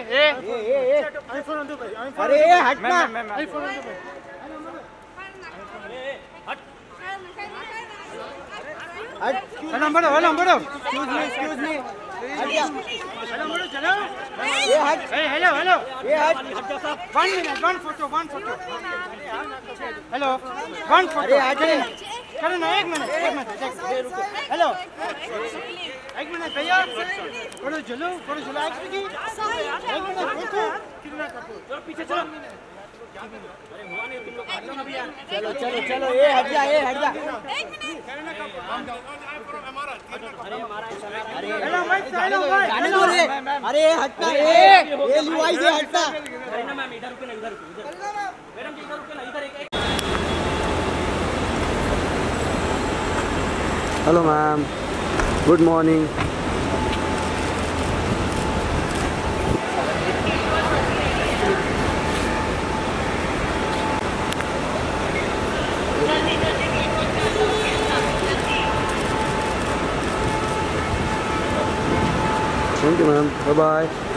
IPhone दो भाई अरे हट ना आईफोन दो भाई नंबर एक्सक्यूज मी हट जा चलो ये हट हेलो ये हट 1 मिनट 1 फोटो हेलो 1 फोटो अरे हट चलो ना 1 मिनट हेलो 1 मिनट भैया थोड़ा चलो एक्चुअली 1 मिनट फोटो कितना कपूर पीछे चलो चलो ये हट जा अरे हटना ये लुआई से हटना hello ma'am good morning Thank you, ma'am. Bye-bye.